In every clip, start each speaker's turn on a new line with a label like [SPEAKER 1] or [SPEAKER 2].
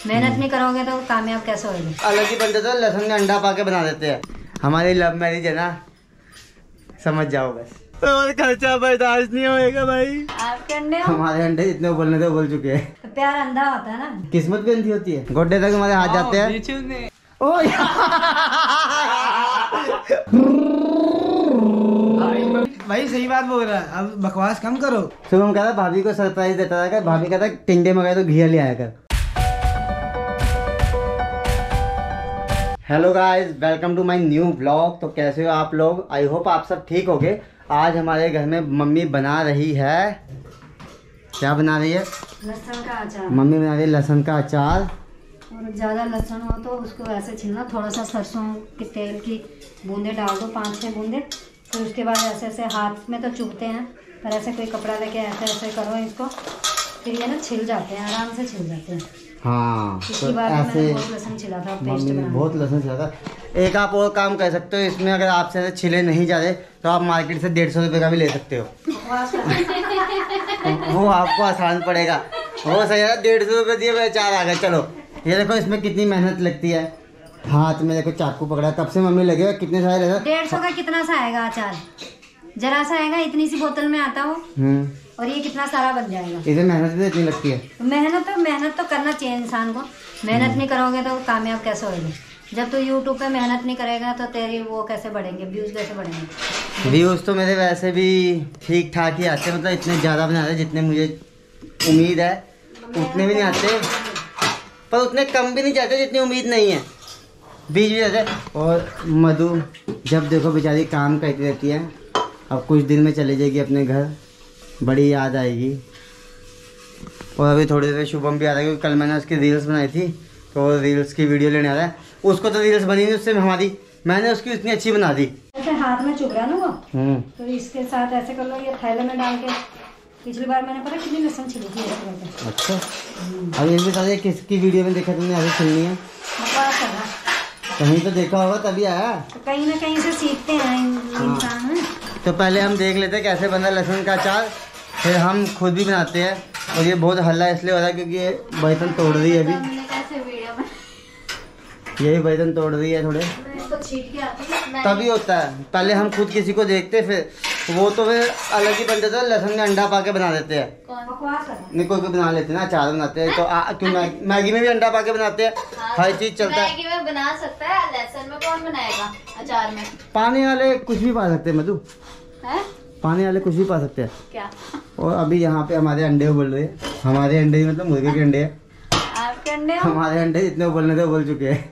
[SPEAKER 1] मेहनत नहीं करोगे तो कामयाब कैसे होगे।
[SPEAKER 2] अलग ही बनते तो लहसुन में अंडा पा के बना देते हैं। हमारी लव मैरिज है ना, समझ जाओ बस। और खर्चा बर्दाश्त नहीं होएगा भाई।
[SPEAKER 1] आप करने हो?
[SPEAKER 2] हमारे अंडे जितने उबलने थे उबल चुके हैं।
[SPEAKER 1] तो प्यार अंधा होता है ना,
[SPEAKER 2] किस्मत भी अंधी होती है। गोड्डे तक हमारे हाथ जाते हैं। ओ
[SPEAKER 3] भाई सही बात बोल रहा है, अब बकवास कम करो।
[SPEAKER 2] सुबह कह रहा भाभी को सरप्राइज देता था, भाभी कहता टिंडे मंगाए तो घी ले आया कर। Hello guys, welcome to my new blog. तो कैसे हो आप लोग? आई होप आप सब ठीक होगे। आज हमारे घर में मम्मी बना रही है, क्या बना रही है?
[SPEAKER 1] लहसुन का अचार।
[SPEAKER 2] मम्मी बना रही है लहसुन का अचार।
[SPEAKER 1] और ज़्यादा लहसुन हो तो उसको ऐसे छीलना, थोड़ा सा सरसों के तेल की बूंदे डाल दो, 5-6 बूंदे। फिर उसके बाद ऐसे ऐसे हाथ में तो चुभते हैं, पर ऐसे कोई कपड़ा लेके ऐसे ऐसे करो इसको, फिर ये ना छिल जाते हैं, आराम से छिल जाते हैं।
[SPEAKER 2] हाँ
[SPEAKER 1] पिछली बार मैंने बहुत लहसुन छिला था, पेस्ट बना
[SPEAKER 2] बहुत लहसुन छिला था। एक आप और काम कर सकते हो इसमें, अगर आपसे ऐसे छिले नहीं जा रहे तो आप मार्केट से 150 रुपये का भी ले सकते हो। वो आपको आसान पड़ेगा। वो सही है, 150 रुपये दिए हुए अचार आ गए। चलो ये देखो इसमें कितनी मेहनत लगती है। हाथ में देखो चाकू पकड़ा, कब से मम्मी लगे हुए, कितने सारे लगे।
[SPEAKER 1] 150 का कितना सा आएगा अचार? जरा सा आएगा, इतनी सी बोतल में आता हो। और ये कितना सारा बन जाएगा।
[SPEAKER 2] इसे मेहनत भी इतनी लगती है।
[SPEAKER 1] मेहनत तो करना चाहिए इंसान को। मेहनत नहीं करोगे तो कामयाब कैसे होगे। जब तू यूट्यूब पे मेहनत नहीं करेगा तो तेरी वो कैसे बढ़ेंगे, व्यूज कैसे बढ़ेंगे?
[SPEAKER 2] व्यूज तो मेरे वैसे भी ठीक ठाक ही आते हैं, मतलब इतने ज़्यादा बना रहे जितने मुझे उम्मीद है उतने भी नहीं आते, पर उतने कम भी नहीं जाते जितनी उम्मीद नहीं है, बीच भी जाते। और मधु जब देखो बेचारी काम करती रहती है। अब कुछ दिन में चली जाएगी अपने घर, बड़ी याद आएगी। और अभी थोड़ी देर शुभम भी आ रहा है, क्योंकि कल मैंने उसकी रील्स बनाई थी, तो रील्स की वीडियो लेने आ रहा है। उसको तो रील्स बनी नहीं उससे हमारी, मैंने उसकी इतनी अच्छी बना दी।
[SPEAKER 1] ऐसे हाथ में चुभ रहा है ना वो, तो इसके साथ ऐसे कर लो, ये थैले में डाल के। पिछली बार मैंने पता कितनी लहसुन छिली थी।
[SPEAKER 2] अच्छा, अब ये भी बता दे किसकी वीडियो में देखा तुमने ऐसे छिलनी है?
[SPEAKER 1] बकवास कर रहा,
[SPEAKER 2] कहीं तो देखा होगा तभी आया।
[SPEAKER 1] तो कहीं ना कहीं से सीखते हैं इंसान।
[SPEAKER 2] तो पहले हम देख लेते हैं कैसे बना लहसुन का अचार, फिर हम खुद भी बनाते हैं। और ये बहुत हल्ला इसलिए हो रहा है क्योंकि ये बर्तन तोड़ रही है अभी। यही बर्तन तोड़ रही है थोड़े, तभी होता है। पहले हम खुद किसी को देखते, फिर वो तो फिर अलग ही बनते थे, लहसुन में अंडा पा के बना देते हैं। नहीं कोई बना लेते हैं ना, अचार बनाते हैं। तो क्यों मैगी में भी अंडा पा के बनाते हैं। हर चीज चलता है।
[SPEAKER 4] मैगी में बना सकता है, लहसुन में कौन बनाएगा अचार में?
[SPEAKER 2] पानी वाले कुछ भी पा सकते हैं मधु,
[SPEAKER 4] है?
[SPEAKER 2] पानी वाले कुछ भी पा सकते हैं
[SPEAKER 4] क्या?
[SPEAKER 2] और अभी यहाँ पे हमारे अंडे उबल रहे हैं। हमारे अंडे मतलब मुर्गे के अंडे हैं।
[SPEAKER 4] आपके अंडे हो?
[SPEAKER 2] हमारे अंडे जितने उबलने थे उबल चुके हैं।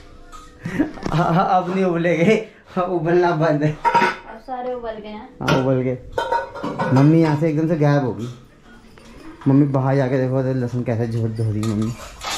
[SPEAKER 2] अब नहीं उबलेंगे, उबलना बंद है।
[SPEAKER 4] अब सारे उबल गए हैं।
[SPEAKER 2] हाँ उबल गए। मम्मी यहाँ से एकदम से गायब होगी। मम्मी बाहर जाके देखो तो लहसुन कैसे झोट धो रही मम्मी।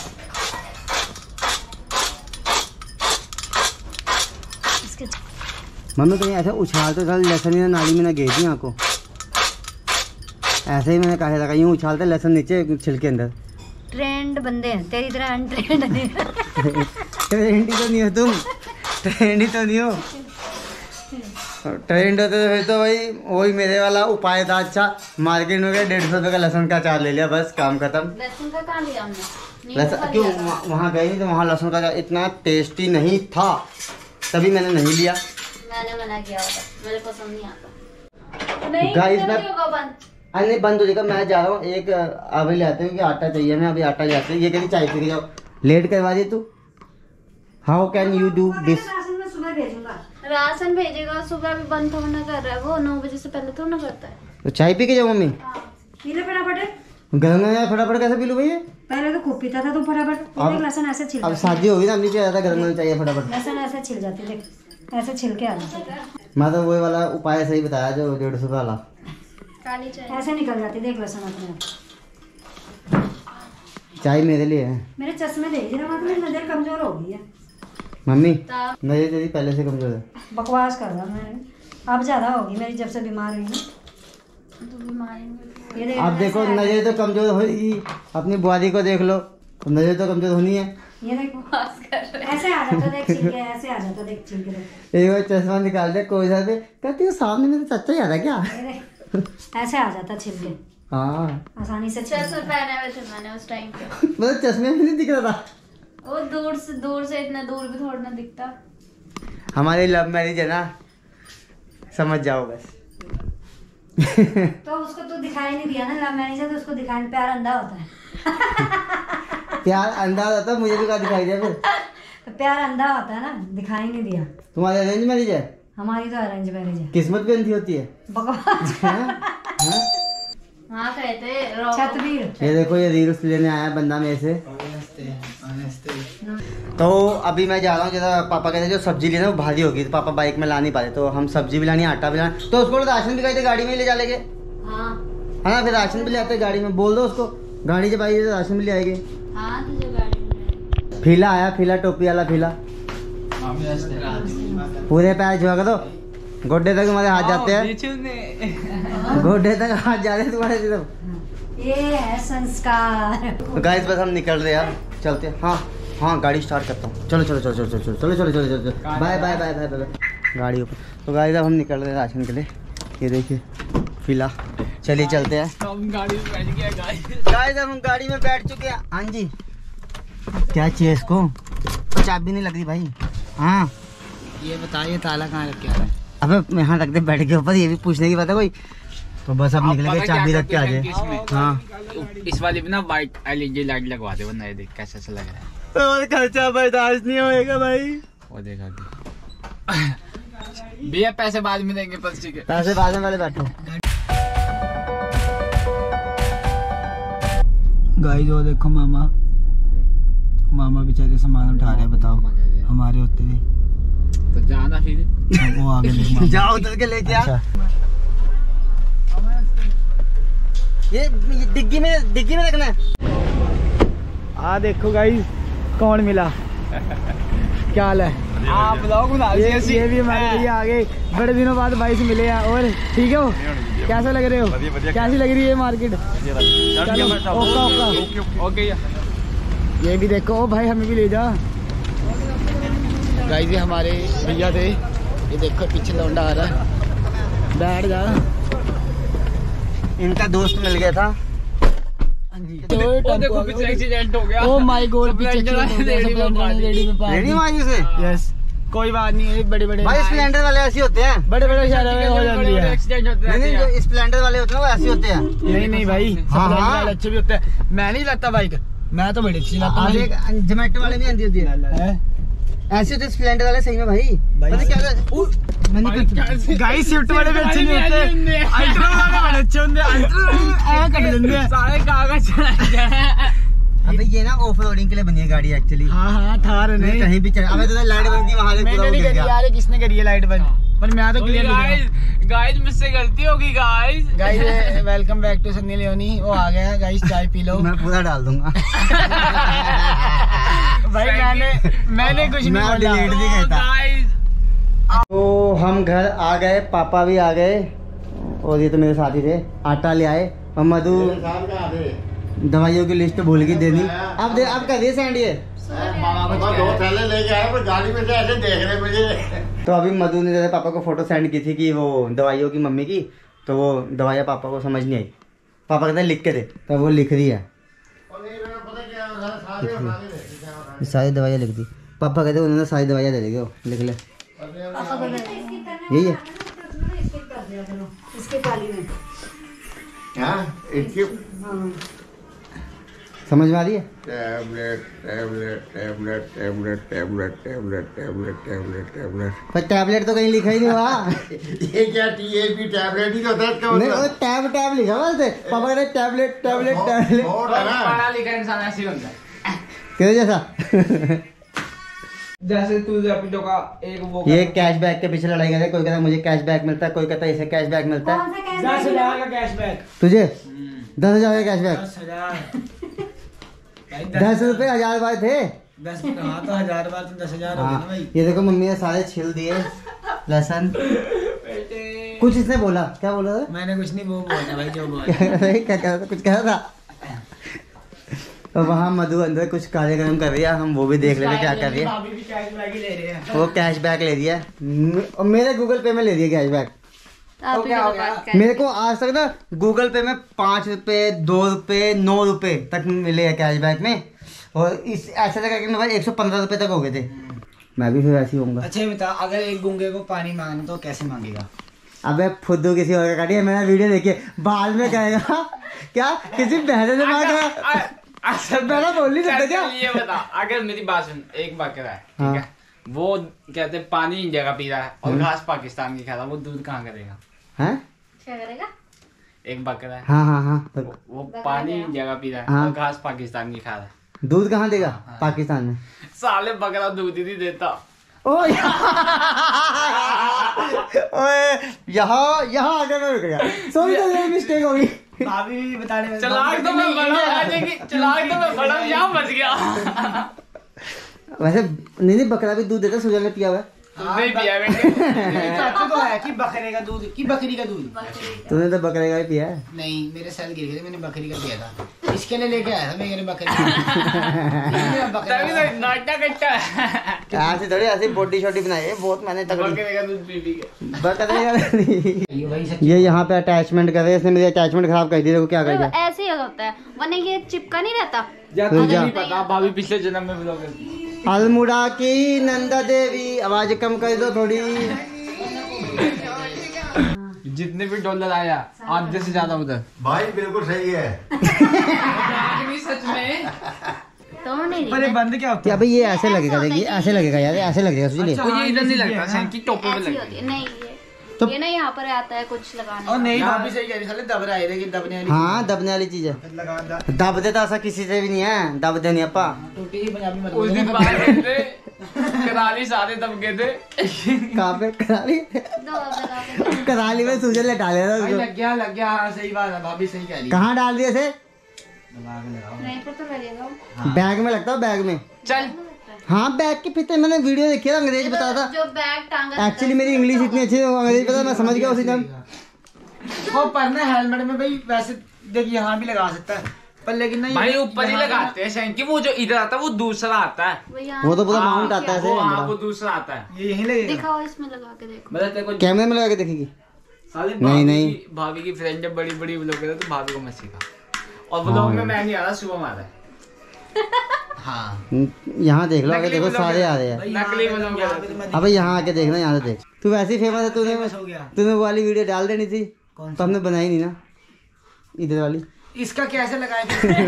[SPEAKER 2] मम्मी कहीं ऐसे उछालते था लहसुन ना नाली में ना गई थी आपको। ऐसे ही मैंने कहा था, यूँ उछालते लहसुन नीचे छिलके अंदर।
[SPEAKER 1] ट्रेंड बंदे हैं, तेरी तरह अनट्रेंड नहीं।
[SPEAKER 2] ट्रेंड ही तो नहीं हो तुम, ट्रेंड ही तो नहीं हो। ट्रेंड होते तो फिर तो भाई वही मेरे वाला उपाय था। अच्छा मार्केट में गए 150 रुपये का लहसुन का अचार ले लिया, बस काम खत्म।
[SPEAKER 4] लहसुन का कहाँ लिया हमने?
[SPEAKER 2] लहसुन क्यों वहाँ गई नहीं तो वहाँ लहसुन का अचार इतना टेस्टी नहीं था, तभी मैंने नहीं लिया।
[SPEAKER 4] मैंने मना किया होगा, मेरे पसंद नहीं आता। नहीं
[SPEAKER 2] गाइस
[SPEAKER 4] बंद।
[SPEAKER 2] नहीं बंद हो जाएगा। मैं जा रहा हूँ, एक अभी ले आते हैं कि आटा चाहिए, मैं अभी आटा ले आते हैं। ये कहती चाय पी के जाओ, लेट करवा दी तू। How can you do this?
[SPEAKER 4] Ration भेजेगा, सुबह भी बंद थोड़ा ना कर रहा है वो, 9 बजे से पहले थोड़ा ना करता है।
[SPEAKER 2] तो चाय पी के जाओ मम्मी।
[SPEAKER 1] फटाफट
[SPEAKER 2] गर्म में फटाफट कैसे पी लूँ भैया?
[SPEAKER 1] पहले तो खूब पीता था तुम फटाफट। लहसुन ऐसे छिल,
[SPEAKER 2] अब शादी होगी ना, नीचे ज्यादा गर्म में चाहिए फटाफट।
[SPEAKER 1] लहसुन ऐसे छिल जाती, देख ऐसे छिल के आ जाती।
[SPEAKER 2] मैं तो वही वाला उपाय सही बताया जो 150 रुपये वाला।
[SPEAKER 4] काली चाय
[SPEAKER 1] ऐसे निकल जाती, देख लहसुन अपने।
[SPEAKER 2] चाय मेरे लिए है।
[SPEAKER 1] मेरे चश्मे देख रहा, मतलब नजर कमजोर हो गई है।
[SPEAKER 2] मम्मी नजर तेरी पहले से कमजोर है।
[SPEAKER 1] बकवास कर रहा मैं, अब ज्यादा होगी मेरी जब से बीमार हुई ना।
[SPEAKER 4] तो बीमारी
[SPEAKER 1] ये देख,
[SPEAKER 2] अब देखो नजर तो कमजोर होगी, अपनी बुआरी को देख लो, नजर तो कमजोर होनी है।
[SPEAKER 1] ये देखो ऐसे आ जाता, देख छिल के ऐसे आ जाता, देख छिल के।
[SPEAKER 2] एक बार चश्मा निकाल दे कोई सा पे, कहती है सामने मेरे चाचा ही आ रहा क्या?
[SPEAKER 1] ऐसे आ जाता छिल के।
[SPEAKER 2] हाँ
[SPEAKER 1] आसानी से
[SPEAKER 4] चश्मे पहने हुए थे मैंने उस टाइम पे।
[SPEAKER 2] मतलब चश्मे में नहीं दिख रहा था।
[SPEAKER 4] वो दूर से इतना दूर भी थोड़ा ना दिखता।
[SPEAKER 2] हमारी लव मैरिज है ना, समझ जाओ बस।
[SPEAKER 1] तो उसको तो दिखाई नहीं दिया ना, लव मैरिज है तो उसको दिखाई, प्यार अंधा होता है।
[SPEAKER 2] प्यार अंधा होता है, मुझे भी क्या दिखाई दिया फिर।
[SPEAKER 1] तो प्यार अंधा होता है ना, दिखाई नहीं दिया।
[SPEAKER 2] तुम्हारी अरेंज मैरिज है?
[SPEAKER 1] हमारी तो अरेंज मैरिज है।
[SPEAKER 2] किस्मत भी अंधी होती है।
[SPEAKER 1] बकवास।
[SPEAKER 4] हाँ कहते
[SPEAKER 1] छतवीर।
[SPEAKER 2] ये देखो ये रील्स लेने आया बंदा मेरे से। तो अभी मैं जा रहा हूँ, जरा पापा कहते जो सब्जी लेना वो भारी होगी, तो पापा बाइक में ला नहीं पा रहे, तो हम सब्जी भी लानी, आटा भी लाना, तो उसको राशन भी कहते गाड़ी में ले जा लेंगे।
[SPEAKER 4] हाँ
[SPEAKER 2] हाँ फिर राशन भी ले आते गाड़ी में, बोल दो उसको गाड़ी जब आएगी तो राशन भी ले आएंगे।
[SPEAKER 4] हाँ तुझे गाड़ी में
[SPEAKER 2] फीला आया, फीला टोपी वाला फीला, पूरे पैर झुका दो, गोड्डे तक तुम्हारे हाथ जाते हैं, गोड्डे तक हाथ जा रहे हैं तुम्हारे तरफ।
[SPEAKER 1] ये है संस्कार।
[SPEAKER 2] तो गाइस बस हम निकल रहे हैं, अब चलते हैं। हाँ हाँ गाड़ी स्टार्ट करता हूँ, चलो चलो चलो चलो चलो चलो चलो चलो चलो चलो, bye bye bye bye bye गाड़ी ऊपर। तो गाइस अब हम निकल रहे हैं राशन के लिए, ये देखिए फिला, चलिए चलते हैं।
[SPEAKER 3] गाड़ी में बैठ गया
[SPEAKER 2] गाइस अब हम गाड़ी में बैठ चुके हैं। हाँ जी क्या चाहिए इसको, चाबी नहीं लग रही भाई। हाँ
[SPEAKER 3] ये बताइए ताला कहाँ रख के आ रहा है?
[SPEAKER 2] अबे यहाँ रख दे बैठ के ऊपर, ये भी पूछने की बात है कोई। तो बस अब निकल गए, चाबी रख के आ जाए। हाँ
[SPEAKER 3] इस वाले में ना वाइट एलईडी लाइट लगवा दे, वरना ये देख कैसा सा लग रहा है।
[SPEAKER 2] और खर्चा बर्दाश्त नहीं होएगा भाई।
[SPEAKER 3] वो देखा भैया पैसे बाद में देंगे, बस ठीक है।
[SPEAKER 2] पैसे बाद में वाले बैठो।
[SPEAKER 3] गाइस वो देखो मामा बेचारे सामान उठा रहे हैं, बताओ हमारे होते हुए। तो जाना फिर वो आगे देख
[SPEAKER 2] जाओ उधर के लेके आ। ये डिग्गी में रखना है।
[SPEAKER 3] आ देखो गाइस कौन मिला। क्या हाल है? आप लोग ये भी हमारे लिए आ गए, बड़े दिनों बाद भाई से मिले हैं। और ठीक हो, कैसे लग रहे हो? कैसी लग रही है मार्केट? ओके ये भी देखो। ओ भाई हमें भी ले जा। गाइस ये हमारे भैया थे, ये देखो पीछे लौंडा आ रहा है, बैठ जा।
[SPEAKER 2] इनका दोस्त मिल गया था।
[SPEAKER 3] देखो पीछे एक्सीडेंट हो गया। ओ माय गॉड पीछे रेडी से। यस कोई बात नहीं है, बड़े
[SPEAKER 2] भाई स्प्लेंडर वाले ऐसे होते हैं,
[SPEAKER 3] बड़े शहरों में हो जाती है एक्सीडेंट होते हैं।
[SPEAKER 2] नहीं जो स्प्लेंडर वाले होते हैं वो ऐसे होते हैं।
[SPEAKER 3] नहीं भाई हाँ अच्छे भी होते हैं। मैं नहीं लाता बाइक, मैं तो बड़ी अच्छी लाता हूँ।
[SPEAKER 2] जोमेटो वाले भी आती होती है ऐसे होते स्प्लेंडर वाले, सही में भाई पता क्या
[SPEAKER 3] गाइस स्विफ्ट वाले भी अच्छे नहीं होते, अल्ट्रा वाले बड़े अच्छे होंगे। अल्ट्रा कट देंगे सारे कागज।
[SPEAKER 2] अबे ये ना ऑफ रोडिंग के लिए बनी है गाड़ी एक्चुअली।
[SPEAKER 3] हाँ थार नहीं
[SPEAKER 2] कहीं भी चल। अबे तो लाइट बंद की वहां से पूरा
[SPEAKER 3] नहीं करी यार, किसने करी है लाइट बंद? पर मैं तो क्लियर
[SPEAKER 5] गाइस मुझसे गलती होगी
[SPEAKER 3] guys. Welcome back to Sunny Leone. वो आ गया गाइस, चाय पी लो।
[SPEAKER 2] मैं पूरा डाल दूंगा।
[SPEAKER 3] भाई मैंने कुछ नहीं बोला,
[SPEAKER 2] डिलीट भी कहता। तो हम घर आ गए, पापा भी आ गए और ये तो मेरे साथी थे। आटा ले आए और मधु दवाइयों की लिस्ट भूल गई देनी। अब कर दिए सेंड ये।
[SPEAKER 6] दो थैले लेके आए पर गाड़ी में से ऐसे देख रहे मुझे।
[SPEAKER 2] तो अभी मधु ने जैसे पापा को फोटो सेंड की थी कि वो दवाइयों की मम्मी की, तो वो दवाइयाँ पापा को समझ नहीं आई। पापा कहते हैं लिख के दे, तो वो लिख रही है, सारी दवाइयाँ लिख दी। पापा कहते हैं उन्होंने सारी दवाइयाँ दे देगी, वो लिख ले। यही है
[SPEAKER 1] इसके थाली में।
[SPEAKER 2] समझ में आ रही है?
[SPEAKER 6] Tablet tablet tablet tablet tablet tablet tablet tablet tablet.
[SPEAKER 2] पर टैबलेट तो कहीं लिखा ही नहीं हुआ।
[SPEAKER 6] ये क्या TAB टैबलेट ही होता है?
[SPEAKER 2] नहीं वो टैब लिखा हुआ है। पापा कहते टैबलेट टैबलेट टैबलेट।
[SPEAKER 5] पढ़ा लिखा इंसान ऐसे ही होता है।
[SPEAKER 2] किधर जैसा?
[SPEAKER 3] जैसे तू रैपिडो का एक वो
[SPEAKER 2] ये कैशबैक के पीछे लड़ाई करते। कोई कहता है मुझे कैशबैक मिलता है, कोई कहता है इसे कैशबैक मिलता है।
[SPEAKER 3] 10,000 का कैशबैक
[SPEAKER 2] तुझे 10,000 का कैशबैक।
[SPEAKER 3] 10,000
[SPEAKER 2] 10 रुपए 1000 बार थे।
[SPEAKER 3] 10 हाँ तो 1000 बार तो 10,000 हो गए ना भाई।
[SPEAKER 2] ये देखो मम्मी ने सारे छिल दिए लहसुन। कुछ इसने बोला, क्या बोला था?
[SPEAKER 3] मैंने कुछ नहीं, वो बोला भाई जो बोला।
[SPEAKER 2] क्या कह रहा था? कुछ कह रहा था। तो वहाँ मधु अंदर कुछ कार्यक्रम कर रही है, हम वो भी देख रहे थे क्या कर रही है।
[SPEAKER 3] भाभी भी कैशबैक ही ले रहे हैं।
[SPEAKER 2] वो कैशबैक ले दिया और मेरे गूगल पे में ले दिया कैशबैक।
[SPEAKER 4] आप ही
[SPEAKER 3] क्या हो
[SPEAKER 4] तो
[SPEAKER 3] गया?
[SPEAKER 4] बात कर।
[SPEAKER 2] मेरे को आज तक ना गूगल पे में 5 रुपए 2 रुपए 9 रुपए तक मिले हैं कैशबैक में, और इस ऐसे लगा कि मेरे 115 रुपए तक हो गए थे। मैं भी फिर ऐसे ही होऊंगा।
[SPEAKER 3] अच्छा ये बता, अगर एक गूंगे को पानी मांगना तो कैसे मांगेगा?
[SPEAKER 2] अबे फुद्दू किसी और का काटिए, मैंने वीडियो देखी बाल में कहेगा क्या किसी बहने से मांग रहा बहना बोल नहीं सकता क्या?
[SPEAKER 5] ये बता, अगर मेरी बात सुन, एक बकरा है ठीक
[SPEAKER 2] हाँ।
[SPEAKER 5] है, वो कहते हैं पानी इंडिया का पी रहा है और घास पाकिस्तान की खा रहा है, वो दूध कहाँ करेगा?
[SPEAKER 2] हैं?
[SPEAKER 4] क्या करेगा?
[SPEAKER 5] एक बकरा है,
[SPEAKER 2] हाँ हाँ हाँ,
[SPEAKER 5] वो पानी इंडिया का पी रहा है
[SPEAKER 2] हाँ।
[SPEAKER 5] और घास पाकिस्तान की खा रहा है।
[SPEAKER 2] दूध कहाँ देगा पाकिस्तान में?
[SPEAKER 5] साले बकरा दूध ही नहीं देता।
[SPEAKER 2] ओए यहाँ आकर मैं रुक गया, सॉरी तो मिस्टेक हो गई।
[SPEAKER 3] भाभी भी बताने में
[SPEAKER 5] चलाक तो मैं बड़ा, चलाक तो मैं बड़ा, यहाँ बच गया।
[SPEAKER 2] वैसे नहीं बकरा भी दूध देता, सुजल ने पिया हुआ है।
[SPEAKER 5] नहीं पिया बेटे।
[SPEAKER 3] चाचू तो है कि बकरे का दूध कि बकरी का दूध?
[SPEAKER 2] तूने तो बकरे का भी पिया है।
[SPEAKER 3] नहीं, मेरे सेल गिर गए थे, मैंने बकरी का पिया था। इसके लिए लेके आया था मैं, मैंने बकरी का।
[SPEAKER 5] तभी तो नाटक करता है।
[SPEAKER 2] ऐसे थोड़ी ऐसी बॉडी शॉडी बनाई है बहुत, मैंने तगड़ी
[SPEAKER 5] बकरे का दूध पी पी के।
[SPEAKER 2] बकरे का नहीं।
[SPEAKER 3] ये वही सच्ची
[SPEAKER 2] ये यहाँ पे अटैचमेंट कर रहे हैं, इसने मेरी अटैचमेंट खराब कर दी, देखो क्या कर दिया।
[SPEAKER 4] ऐसे ही होता है, वरना ये चिपका नहीं रहता।
[SPEAKER 2] तो जा।
[SPEAKER 5] नहीं पता, भाभी पिछले जन्म में ब्लॉग करती।
[SPEAKER 2] अल्मुड़ा की नंदा देवी, आवाज कम कर दो थोड़ी।
[SPEAKER 5] जितने भी डॉलर आया आधे से ज्यादा उधर।
[SPEAKER 6] भाई बिल्कुल सही है।
[SPEAKER 5] सच में
[SPEAKER 4] तो नहीं
[SPEAKER 3] पर ये बंद क्या होता
[SPEAKER 2] क्या भाई ये ऐसे लगेगा, देखिए ऐसे लगेगा यार, ऐसे लगेगा सुजलिए।
[SPEAKER 3] अच्छा।
[SPEAKER 5] ये इधर नहीं लगता, सैंकी टोपे पे
[SPEAKER 4] ऐसी
[SPEAKER 5] लगता
[SPEAKER 4] होती है। नहीं
[SPEAKER 2] तो-
[SPEAKER 4] ये ना यहाँ पर आता है कुछ लगाने
[SPEAKER 3] और
[SPEAKER 4] का।
[SPEAKER 3] नहीं, भाभी सही कह रही, साले दब रहा है, लेकिन दबने वाली
[SPEAKER 2] हाँ दबने वाली चीज है।
[SPEAKER 3] लगा दा
[SPEAKER 2] दब देता ऐसा किसी से भी नहीं है, दब दे नहीं अपा।
[SPEAKER 3] टूटी ही पंजाबी मत
[SPEAKER 5] उस दिन बाहर गए थे, कराली सारे दब गए थे।
[SPEAKER 2] कहाँ पे? कराली? कराली में सुजल ने डाले था
[SPEAKER 3] भाई
[SPEAKER 2] उसको।
[SPEAKER 3] लग गया हाँ सही बात है, भाभी सही कह रही है।
[SPEAKER 2] कहाँ डाल दिए थे?
[SPEAKER 4] नहीं पता लगेगा।
[SPEAKER 2] बैग में लगता है, बैग में।
[SPEAKER 5] चल
[SPEAKER 2] हाँ बैग के पीछे मैंने वीडियो देखी है, अंग्रेज बता था।
[SPEAKER 4] जो बैग टांगा
[SPEAKER 2] एक्चुअली मेरी इंग्लिश इतनी अच्छी है, अंग्रेज पता मैं समझ गया उसी टाइम।
[SPEAKER 3] वो पर ना हेलमेट में भाई वैसे देख यहाँ भी लगा सकता है, पर लेकिन ना
[SPEAKER 5] भाई ऊपर ही लगाते हैं सैंकी, वो जो इधर आता है वो दूसरा आता है।
[SPEAKER 2] वो तो पूरा माउंट आता है
[SPEAKER 5] वो हाँ
[SPEAKER 2] ऐसे।
[SPEAKER 5] वो दूसरा आता है।
[SPEAKER 3] ये यहीं लगेगा।
[SPEAKER 4] दिखाओ, इसमें लगा के देखो।
[SPEAKER 5] मतलब तेरे को
[SPEAKER 2] कैमरे में लगा के देखेगी।
[SPEAKER 5] साले
[SPEAKER 2] नहीं, नहीं।
[SPEAKER 5] भाभी की फ्रेंड जब बड़ी बड़ी व्लॉग करे तो भाभी को मत सिखा। और व्लॉग में मैं नहीं आ रहा, शुभम आ रहा है।
[SPEAKER 3] हाँ
[SPEAKER 2] यहाँ देख लो, आगे देखो सारे आ रहे हैं।
[SPEAKER 5] नकली व्लॉग है।
[SPEAKER 2] अबे यहाँ आके देखना, यहाँ से देख। तू वैसे ही फेमस है, तूने
[SPEAKER 3] हो गया।
[SPEAKER 2] तूने वो वाली वीडियो डाल देनी थी,
[SPEAKER 3] कौन
[SPEAKER 2] तो हमने बनाई नहीं ना इधर वाली।
[SPEAKER 3] इसका कैसे लगाए?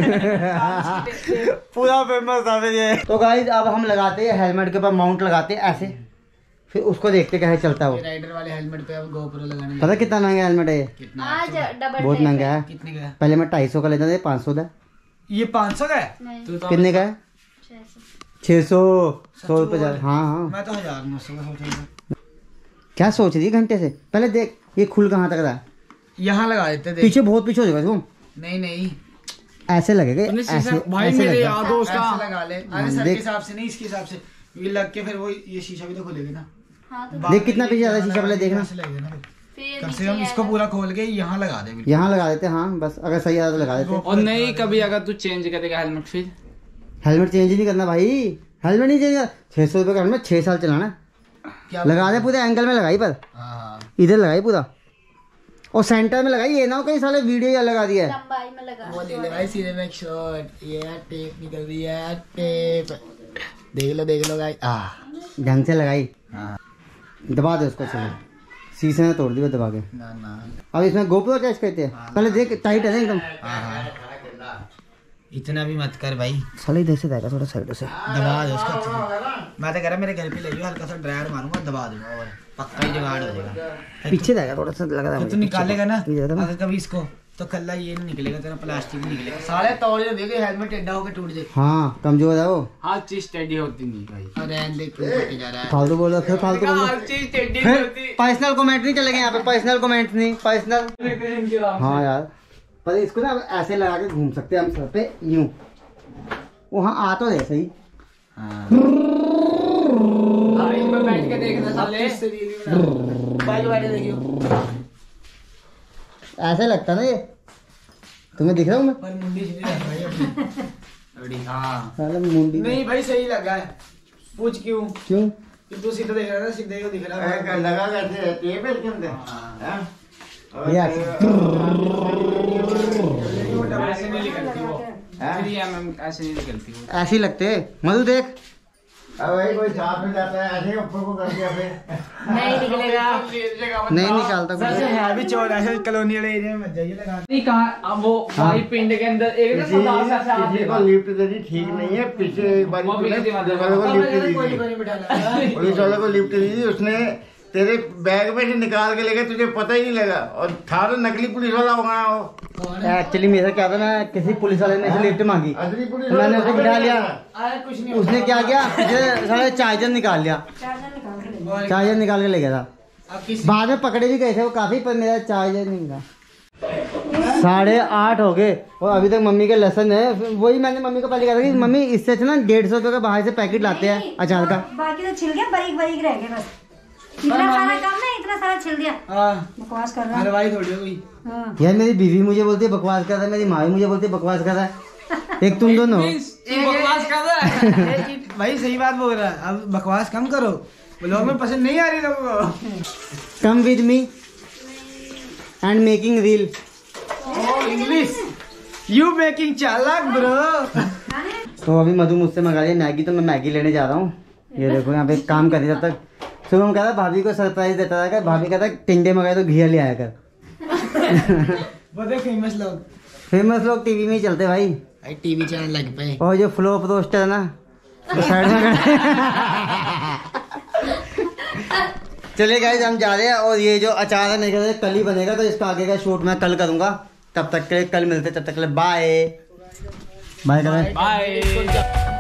[SPEAKER 2] पूरा फेमस था फिर ये। तो गाइस अब हम लगाते हैं हेलमेट के ऊपर माउंट लगाते हैं ऐसे, फिर उसको देखते कैसे चलता है वो।
[SPEAKER 3] राइडर वाले हेलमेट पे अब GoPro लगाने
[SPEAKER 2] पता कितना महंगा हेलमेट है ये?
[SPEAKER 3] कितना
[SPEAKER 4] आज डबल
[SPEAKER 2] बहुत महंगा है।
[SPEAKER 3] कितने का है?
[SPEAKER 2] पहले मैं 250 का लेता था, 500 का।
[SPEAKER 3] ये 500 का है?
[SPEAKER 4] नहीं,
[SPEAKER 2] कितने का है? 600 100 रुपये ज़्यादा। हाँ हाँ।
[SPEAKER 3] मैं तो 1900 का सोच रहा था।
[SPEAKER 2] क्या सोच रही है घंटे से? पहले देख ये खुल कहाँ तक रहा है।
[SPEAKER 3] यहाँ लगा देते देख।
[SPEAKER 2] पीछे बहुत पीछे हो जाएगा तुम।
[SPEAKER 3] नहीं नहीं
[SPEAKER 2] ऐसे लगेगा, ऐसे
[SPEAKER 5] भाई
[SPEAKER 2] ऐसे
[SPEAKER 5] मेरे
[SPEAKER 2] लगेगा।
[SPEAKER 5] यार दोस्त
[SPEAKER 3] ऐसे
[SPEAKER 5] का
[SPEAKER 3] लगा ले। अरे सर के
[SPEAKER 2] देख।
[SPEAKER 3] हिसाब से नहीं, इसके हिसाब से ये लग के फिर वो ये शीशा भी तो खुलेगा ना।
[SPEAKER 4] हाँ तो
[SPEAKER 2] देख कितना पीछे ज्यादा शीशा, पहले देखना।
[SPEAKER 3] ऐसे लगेगा ना फिर।
[SPEAKER 4] फिर
[SPEAKER 3] कम से
[SPEAKER 4] नीचे
[SPEAKER 3] कम इसको
[SPEAKER 4] आएगा।
[SPEAKER 3] पूरा खोल के यहाँ लगा दे बिल्कुल।
[SPEAKER 2] यहाँ लगा देते, हाँ बस अगर सही आता तो लगा देते।
[SPEAKER 5] और नहीं कभी अगर तू चेंज करेगा हेलमेट फिर
[SPEAKER 2] हेलमेट चेंज नहीं करना भाई, हेलमेट नहीं चेंज। 600 रुपये का हेलमेट 6 साल चलाना।
[SPEAKER 3] क्या
[SPEAKER 2] लगा दे पूरे एंगल में लगाई, पर
[SPEAKER 3] हाँ
[SPEAKER 2] इधर लगाई पूरा, और सेंटर में लगाई। ये ना हो कहीं साले वीडियो या लगा दिया है।
[SPEAKER 4] लंबाई में लगा।
[SPEAKER 3] वो ले ले भाई सीधे में एक शॉट। ये टेप निकल रही है, टेप देख लो गाइस।
[SPEAKER 2] ढंग से लगाई।
[SPEAKER 3] हाँ
[SPEAKER 2] दबा दे उसको, चलो शीशे में तोड़ दिया दबा के।
[SPEAKER 3] ना ना
[SPEAKER 2] अब इसमें GoPro अटैच करते हैं, पहले देख टाइट है ना एकदम।
[SPEAKER 3] हाँ इतना भी मत कर भाई,
[SPEAKER 2] साले इधर से रहेगा, थोड़ा साइड से
[SPEAKER 3] दबा दो उसको अच्छे से। मैं तो कह रहा मेरे घर पे ले जाओ, हल्का सा ड्रायर मारूंगा, दबा दूंगा और पक्का ही जुगाड़ हो जाएगा।
[SPEAKER 2] पीछे रहेगा, थोड़ा सा लगा रहा है
[SPEAKER 3] तो निकालेगा ना
[SPEAKER 2] पीछे था।
[SPEAKER 3] अगर कभी इसको, तो कल्ला ये नहीं निकलेगा तेरा, प्लास्टिक नहीं निकलेगा। साले तौलिए देखे हेलमेट टेढ़ा होकर टूट जाए।
[SPEAKER 2] हाँ कमजोर है वो।
[SPEAKER 5] हर चीज टेढ़ी होती नहीं भाई।
[SPEAKER 3] अरे देख टूट जा रहा है।
[SPEAKER 2] फालतू बोलो, फिर फालतू बोलो।
[SPEAKER 5] हर चीज टेढ़ी नहीं
[SPEAKER 2] फिर
[SPEAKER 5] होती।
[SPEAKER 2] पर्सनल कमेंट नहीं चलेंगे यहाँ पे, पर्सनल कमेंट नहीं, पर्सनल। हाँ यार, पर इसको ना ऐसे लगा के घूम सकते हैं हम सर पे, यूं वहाँ आ तो रहे सही।
[SPEAKER 5] भाई में बैठ के देखना साले।
[SPEAKER 3] बाइक बैठे देखियो,
[SPEAKER 2] ऐसे लगता ना ये, तुम्हें दिख रहा हूँ मैं?
[SPEAKER 3] पर मुंडी सीधी रख भाई अपनी। हाँ
[SPEAKER 2] साला मुंडी
[SPEAKER 3] नहीं भाई सही लगा है। पूछ क्यों?
[SPEAKER 2] क्यों?
[SPEAKER 3] कि तू सीधा देख रहा था, सीधे को दिख रहा है।
[SPEAKER 6] लगा कैसे टेप है इसके अंदर? हाँ।
[SPEAKER 5] ऐसे नहीं निकलती वो 3mm ऐसे नहीं निकलती वो।
[SPEAKER 2] ऐसे ही लगते। मधु देख,
[SPEAKER 6] अब वही कोई साथ में जाता है ऐसे ऊपर को कर दिया फिर।
[SPEAKER 3] नहीं निकलेगा,
[SPEAKER 2] नहीं निकालता कुछ।
[SPEAKER 3] सबसे है भी चोर ऐसे कॉलोनी वाले एरिया में जाइए लगा।
[SPEAKER 5] नहीं कहा अब वो भाई पिंड के अंदर एक ना
[SPEAKER 6] किसी
[SPEAKER 5] 50 ऐसा हाथ
[SPEAKER 6] किसी को
[SPEAKER 5] देगा।
[SPEAKER 6] लिफ्ट देनी ठीक नहीं है। पीछे एक बार
[SPEAKER 5] वो भी
[SPEAKER 6] पुलिस
[SPEAKER 5] नहीं देगा।
[SPEAKER 6] वाले को लिफ्ट दी थी, पुलिस वाले को लिफ्ट दी थी, उसने तेरे बैग में से निकाल के लेके तुझे पता ही नहीं लगा और था तो नकली पुलिस वाला होगा वो।
[SPEAKER 2] एक्चुअली मेरा क्या था ना, किसी पुलिस वाले ने लिफ्ट मांगी,
[SPEAKER 6] असली पुलिस
[SPEAKER 2] तो मैंने
[SPEAKER 6] वाला
[SPEAKER 2] उसको बिठा लिया।
[SPEAKER 5] कुछ नहीं
[SPEAKER 2] उसने क्या किया, मुझे सारे चार्जर निकाल लिया, चार्जर निकाल के ले गया था। बाद में पकड़े भी गए थे वो काफी, पर मेरा चार्जर नहीं मिला। 8:30 हो गए और अभी तक मम्मी के लेसन है। वही मैंने मम्मी को पहले कहा था कि मम्मी इससे अच्छा ना 150 रुपये का बाहर से पैकेट लाते हैं अचार का।
[SPEAKER 1] बाकी तो छिल गया, बारीक बारीक रह गए बस। इतना सारा काम ना, इतना सारा छिल दिया। बकवास कर रहा है।
[SPEAKER 3] हलवाई थोड़ी हो गई।
[SPEAKER 1] हाँ।
[SPEAKER 2] यार मेरी बीवी मुझे बोलती है बकवास कर रहा है, मेरी माँ भी मुझे बोलती है बकवास कर रहा है। एक तुम दोनों हो।
[SPEAKER 5] बकवास कर रहा है।
[SPEAKER 3] भाई सही बात बोल रहा है, अब बकवास कम करो, लोगों में पसंद नहीं आ रही लोगों को।
[SPEAKER 2] Come with me and making reel.
[SPEAKER 3] English you making चालाक ब्रो।
[SPEAKER 2] तो अभी मधु मुझसे मंगा रही है मैगी, तो मैं मैगी लेने जा रहा हूँ। ये देखो यहाँ पे काम कर रही जब तक। सुबह हम कहता भाभी को सरप्राइज देता था, भाभी कहता टिंडे मंगाए तो घिया ले आया कर।
[SPEAKER 3] बहुत फेमस लोग,
[SPEAKER 2] फेमस लोग टीवी में ही चलते भाई।
[SPEAKER 3] टीवी चैनल लग पे।
[SPEAKER 2] और जो फ्लोप रोस्टर है ना, वो साइड में खड़े। चलिए गाइस हम जा रहे हैं। और ये जो अचार है मेरे ख्याल से कल ही बनेगा, तो इसका आगे का शूट मैं कल करूंगा। तब तक के लिए कल मिलते, तब तक के लिए बाय बाय।
[SPEAKER 5] बाय।